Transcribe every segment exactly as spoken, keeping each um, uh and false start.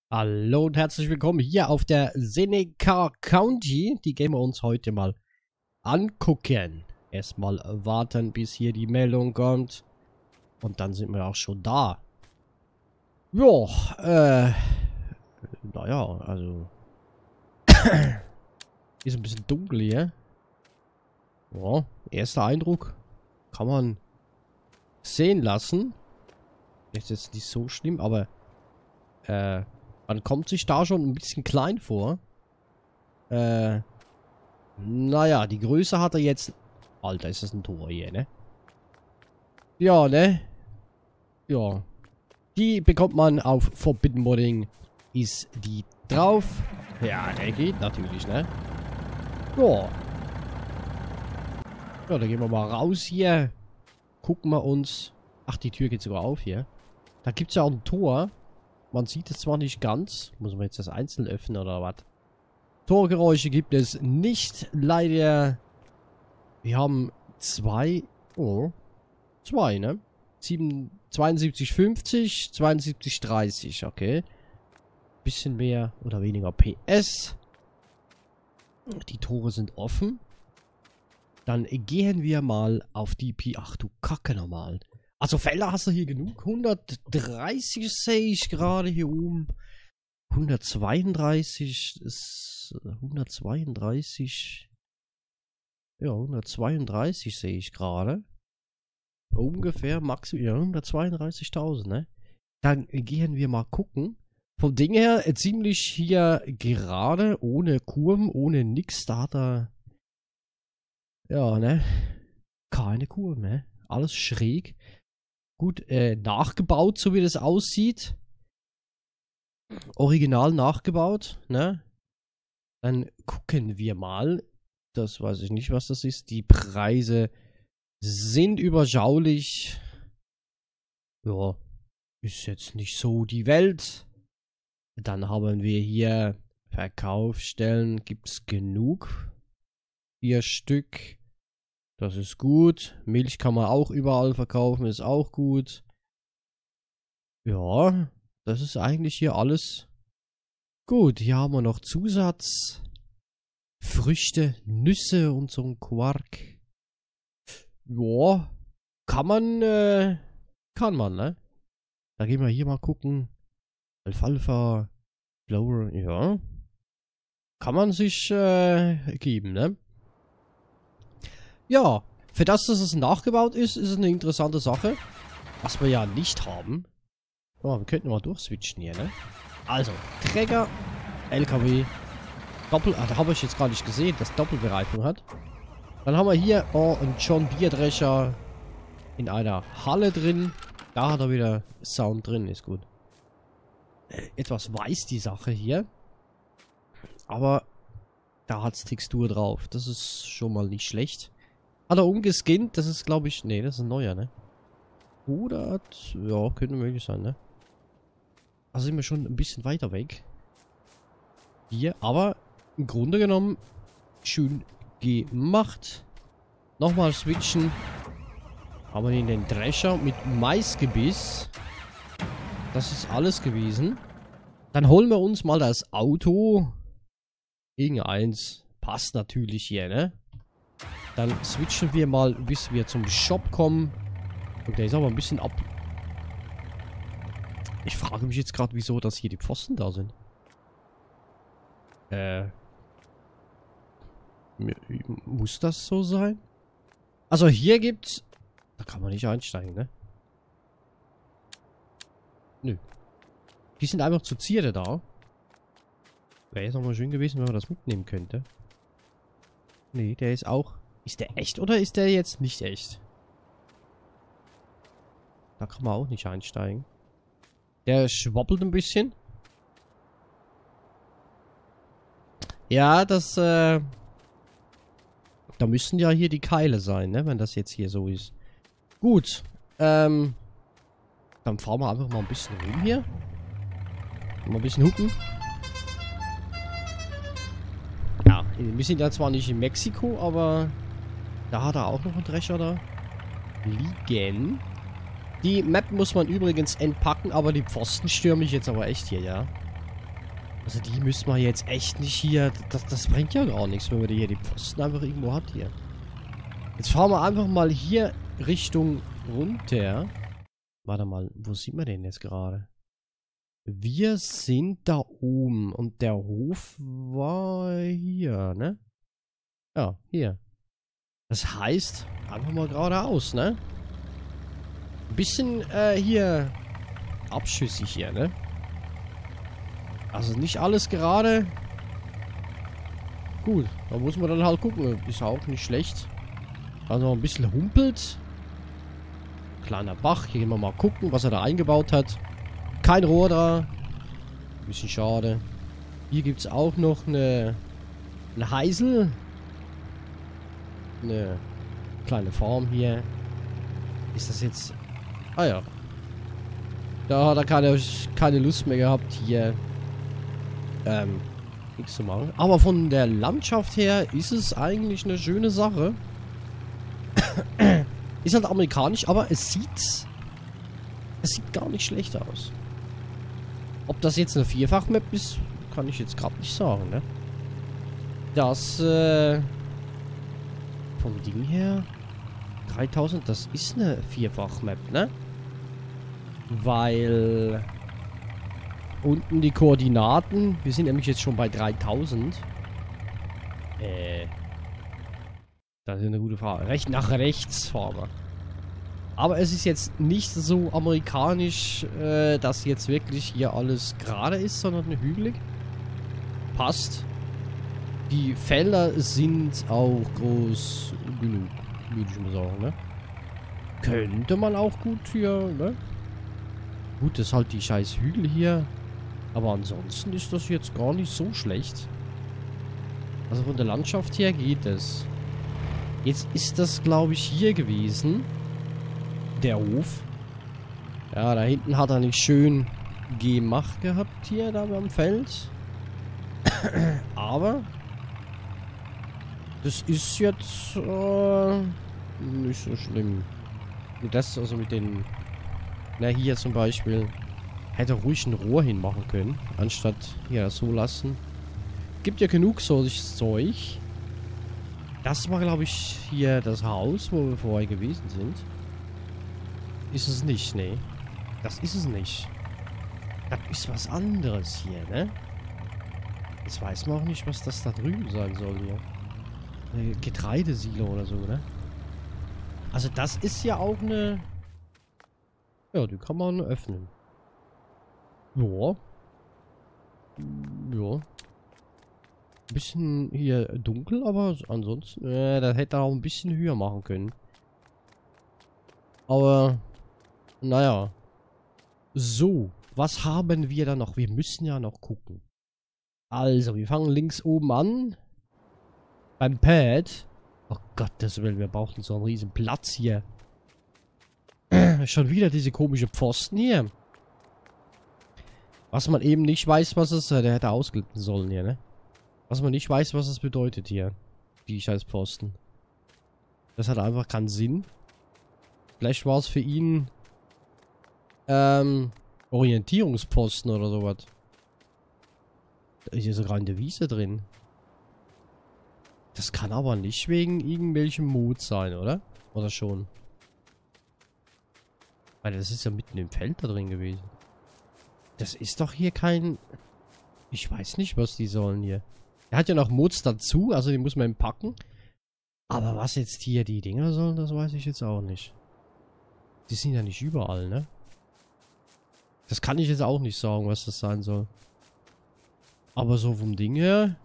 Hallo und herzlich willkommen hier auf der Seneca County. Die gehen wir uns heute mal angucken. Erstmal warten, bis hier die Meldung kommt. Und dann sind wir auch schon da. Jo, äh... Naja, also... ist ein bisschen dunkel hier. Ja, erster Eindruck kann man sehen lassen. Ist jetzt nicht so schlimm, aber... Äh... Man kommt sich da schon ein bisschen klein vor. Äh. Naja, die Größe hat er jetzt. Alter, ist das ein Tor hier, ne? Ja, ne? Ja. Die bekommt man auf Forbidden Modding. Ist die drauf? Ja, der geht natürlich, ne? Ja. Ja, dann gehen wir mal raus hier. Gucken wir uns. Ach, die Tür geht sogar auf hier. Da gibt es ja auch ein Tor. Man sieht es zwar nicht ganz. Muss man jetzt das einzeln öffnen oder was? Torgeräusche gibt es nicht. Leider. Wir haben zwei. Oh. Zwei, ne? zweiundsiebzig fünfzig, zweiundsiebzig dreißig. Okay. Bisschen mehr oder weniger P S. Die Tore sind offen. Dann gehen wir mal auf die P. Ach du Kacke nochmal. Also Felder hast du hier genug. hundertdreißig sehe ich gerade hier oben. hundertzweiunddreißig ist... hundertzweiunddreißig... Ja, hundertzweiunddreißig sehe ich gerade. Ungefähr maximal... Ja, hundertzweiunddreißigtausend, ne? Dann gehen wir mal gucken. Vom Ding her äh, ziemlich hier gerade, ohne Kurven, ohne nix. Da hat er... Ja, ne? Keine Kurven, ne? Alles schräg. Gut, äh, nachgebaut, so wie das aussieht. Original nachgebaut, ne? Dann gucken wir mal. Das weiß ich nicht, was das ist. Die Preise sind überschaulich. Ja, ist jetzt nicht so die Welt. Dann haben wir hier Verkaufsstellen. Gibt es genug? Vier Stück. Das ist gut. Milch kann man auch überall verkaufen, ist auch gut. Ja, das ist eigentlich hier alles gut. Hier haben wir noch Zusatz. Früchte, Nüsse und so ein Quark. Ja, kann man, äh, kann man, ne? Da gehen wir hier mal gucken. Alfalfa, Flower, ja. Kann man sich, äh, geben, ne? Ja, für das, dass es nachgebaut ist, ist es eine interessante Sache. Was wir ja nicht haben. Oh, wir könnten mal durchswitchen hier, ne? Also, Träger, L K W, Doppel... Ah, da habe ich jetzt gar nicht gesehen, dass Doppelbereifung hat. Dann haben wir hier oh, einen John Deere Drescher in einer Halle drin. Da hat er wieder Sound drin, ist gut. Äh, etwas weiß die Sache hier. Aber da hat es Textur drauf. Das ist schon mal nicht schlecht. Hat er umgeskinnt, das ist glaube ich... Nee, das ist ein neuer, ne? Oder hat... Ja, könnte möglich sein, ne? Also sind wir schon ein bisschen weiter weg. Hier, aber im Grunde genommen schön gemacht. Nochmal switchen. Haben wir den Drescher mit Maisgebiss. Das ist alles gewesen. Dann holen wir uns mal das Auto. Irgendeins. Passt natürlich hier, ne? Dann switchen wir mal, bis wir zum Shop kommen. Und der ist aber ein bisschen ab. Ich frage mich jetzt gerade, wieso, dass hier die Pfosten da sind. Äh. Muss das so sein? Also hier gibt's... Da kann man nicht einsteigen, ne? Nö. Die sind einfach zu Zierde da. Wäre jetzt nochmal schön gewesen, wenn man das mitnehmen könnte. Nee, der ist auch... Ist der echt oder ist der jetzt nicht echt? Da kann man auch nicht einsteigen. Der schwobbelt ein bisschen. Ja, das, äh... Da müssen ja hier die Keile sein, ne? Wenn das jetzt hier so ist. Gut. Ähm... Dann fahren wir einfach mal ein bisschen rum hier. Mal ein bisschen hupen. Ja, wir sind ja zwar nicht in Mexiko, aber... Da hat er auch noch einen Drescher da liegen. Die Map muss man übrigens entpacken, aber die Pfosten stürme ich jetzt aber echt hier, ja. Also die müssen wir jetzt echt nicht hier... Das, das bringt ja gar nichts, wenn wir hier die Pfosten einfach irgendwo hat hier. Jetzt fahren wir einfach mal hier Richtung runter. Warte mal, wo sind wir denn jetzt gerade? Wir sind da oben und der Hof war hier, ne? Ja, hier. Das heißt, einfach mal geradeaus, ne? Ein bisschen äh, hier abschüssig hier, ne? Also nicht alles gerade. Gut, da muss man dann halt gucken. Ist auch nicht schlecht. Also ein bisschen humpelt. Kleiner Bach. Hier gehen wir mal gucken, was er da eingebaut hat. Kein Rohr da. Ein bisschen schade. Hier gibt es auch noch eine, eine Heisel. Eine kleine Farm hier. Ist das jetzt... Ah ja. Da hat er keine, keine Lust mehr gehabt, hier ähm, nichts zu machen. Aber von der Landschaft her ist es eigentlich eine schöne Sache. Ist halt amerikanisch, aber es sieht... Es sieht gar nicht schlecht aus. Ob das jetzt eine Vierfach-Map ist, kann ich jetzt gerade nicht sagen, ne? Das, äh... vom Ding her... dreitausend, das ist eine Vierfach-Map, ne? Weil... unten die Koordinaten... Wir sind nämlich jetzt schon bei dreitausend. Äh... Das ist eine gute Frage. Recht nach rechts fahren wir. Aber es ist jetzt nicht so amerikanisch, äh, dass jetzt wirklich hier alles gerade ist, sondern hügelig. Passt. Die Felder sind auch groß genug, würde ich mal sagen, ne? Könnte man auch gut hier, ne? Gut, das ist halt die scheiß Hügel hier. Aber ansonsten ist das jetzt gar nicht so schlecht. Also von der Landschaft her geht es. Jetzt ist das, glaube ich, hier gewesen. Der Hof. Ja, da hinten hat er nicht schön gemacht gehabt hier, da beim Feld. Aber das ist jetzt äh, nicht so schlimm. Und das also mit den... Na, hier zum Beispiel. Hätte ruhig ein Rohr hinmachen können, anstatt hier das so lassen. Gibt ja genug solches Zeug. Das war, glaube ich, hier das Haus, wo wir vorher gewesen sind. Ist es nicht, nee. Das ist es nicht. Das ist was anderes hier, ne? Jetzt weiß man auch nicht, was das da drüben sein soll hier. Eine Getreidesilo oder so, ne? Also das ist ja auch eine... Ja, die kann man öffnen. Ja. Ja. Bisschen hier dunkel, aber ansonsten... Äh, das hätte er auch ein bisschen höher machen können. Aber... Naja. So. Was haben wir da noch? Wir müssen ja noch gucken. Also, wir fangen links oben an. Beim Pad. Oh Gott, das will, wir brauchen so einen riesen Platz hier. Schon wieder diese komische Pfosten hier. Was man eben nicht weiß, was es... Der hätte ausglippen sollen hier, ne? Was man nicht weiß, was es bedeutet hier. Die scheiß Pfosten. Das hat einfach keinen Sinn. Vielleicht war es für ihn... Ähm... Orientierungspfosten oder sowas. Da ist ja sogar eine Wiese drin. Das kann aber nicht wegen irgendwelchem Mod sein, oder? Oder schon? Weil das ist ja mitten im Feld da drin gewesen. Das ist doch hier kein... Ich weiß nicht, was die sollen hier. Er hat ja noch Mods dazu, also die muss man packen. Aber was jetzt hier die Dinger sollen, das weiß ich jetzt auch nicht. Die sind ja nicht überall, ne? Das kann ich jetzt auch nicht sagen, was das sein soll. Aber so vom Ding her...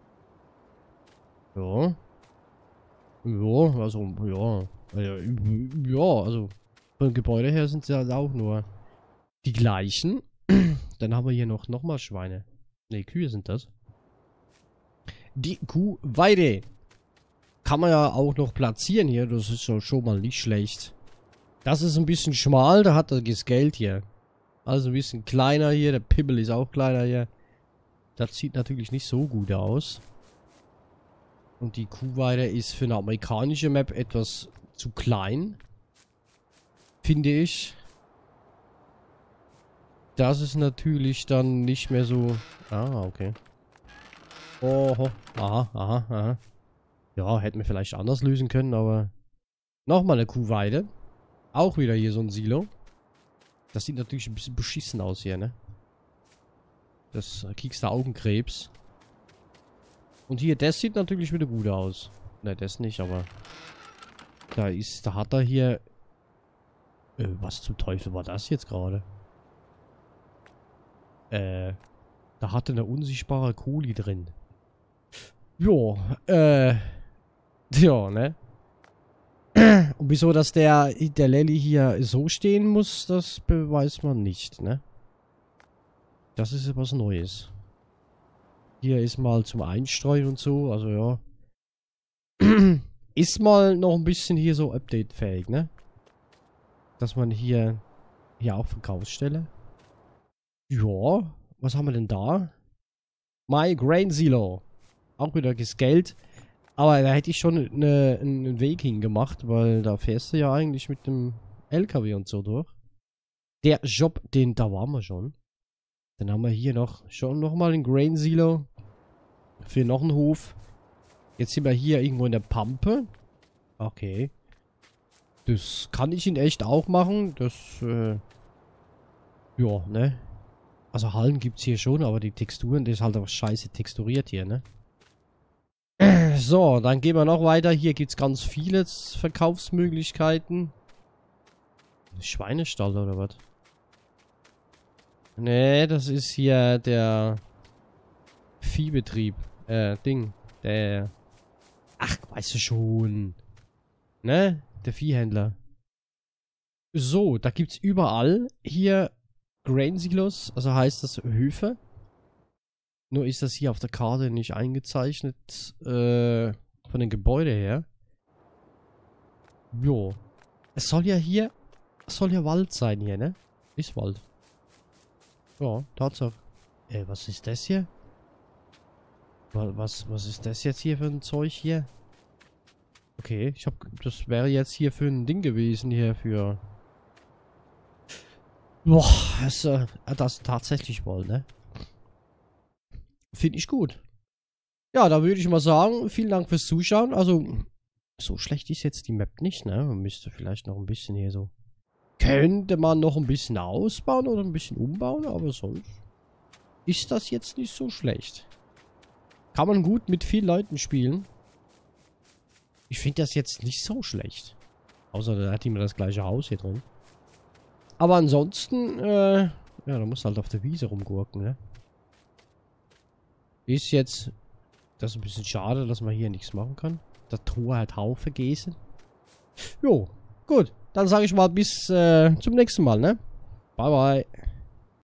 Ja. Ja, also, ja. Ja, also... Vom Gebäude her sind sie halt auch nur die gleichen. Dann haben wir hier noch, noch mal Schweine. Ne, Kühe sind das. Die Kuhweide. Kann man ja auch noch platzieren hier. Das ist ja schon mal nicht schlecht. Das ist ein bisschen schmal. Da hat er das Geld hier. Also ein bisschen kleiner hier. Der Pimmel ist auch kleiner hier. Das sieht natürlich nicht so gut aus. Und die Kuhweide ist für eine amerikanische Map etwas zu klein. Finde ich. Das ist natürlich dann nicht mehr so... Ah, okay. Oho. Aha, aha, aha. Ja, hätten wir vielleicht anders lösen können, aber... Nochmal eine Kuhweide. Auch wieder hier so ein Silo. Das sieht natürlich ein bisschen beschissen aus hier, ne? Das kriegst du Augenkrebs. Und hier, das sieht natürlich wieder gut aus. Ne, das nicht, aber... Da ist, da hat er hier... Äh, was zum Teufel war das jetzt gerade? Äh, da hatte eine unsichtbare Kuli drin. Jo, äh... Ja, ne? Und wieso, dass der, der Lelly hier so stehen muss, das beweist man nicht, ne? Das ist etwas Neues. Hier ist mal zum Einstreuen und so, also ja. Ist mal noch ein bisschen hier so updatefähig, ne? Dass man hier, hier auch Verkaufsstelle. Ja, was haben wir denn da? My Grain Silo. Auch wieder Geld. Aber da hätte ich schon eine, einen Weg hingemacht, weil da fährst du ja eigentlich mit dem L K W und so durch. Der Job, den, da waren wir schon. Dann haben wir hier noch, schon nochmal ein Grain Silo. Für noch einen Hof. Jetzt sind wir hier irgendwo in der Pampe. Okay. Das kann ich in echt auch machen. Das, äh... ja, ne? Also Hallen gibt es hier schon, aber die Texturen, das ist halt auch scheiße texturiert hier, ne? So, dann gehen wir noch weiter. Hier gibt es ganz viele Verkaufsmöglichkeiten. Schweinestall oder was? Nee, das ist hier der Viehbetrieb. Äh, Ding. Der... Ach, weißt du schon. Ne? Der Viehhändler. So, da gibt's überall hier Grain Silos, also heißt das Höfe. Nur ist das hier auf der Karte nicht eingezeichnet, äh, von den Gebäuden her. Jo. Es soll ja hier, es soll ja Wald sein hier, ne? Ist Wald. Ja, Tatsache. Äh, was ist das hier? Was, was ist das jetzt hier für ein Zeug hier? Okay, ich hab, das wäre jetzt hier für ein Ding gewesen, hier für... Boah, das, äh, das tatsächlich wohl, ne? Finde ich gut. Ja, da würde ich mal sagen, vielen Dank fürs Zuschauen. Also, so schlecht ist jetzt die Map nicht, ne? Man müsste vielleicht noch ein bisschen hier so... Könnte man noch ein bisschen ausbauen oder ein bisschen umbauen, aber sonst ist das jetzt nicht so schlecht. Kann man gut mit vielen Leuten spielen. Ich finde das jetzt nicht so schlecht. Außer da hat immer das gleiche Haus hier drin. Aber ansonsten, äh, ja, da muss halt auf der Wiese rumgurken, ne? Ist jetzt, das ist ein bisschen schade, dass man hier nichts machen kann. Der Tor hat Haufe Gäse. Jo, gut. Dann sage ich mal bis äh, zum nächsten Mal, ne? Bye, bye.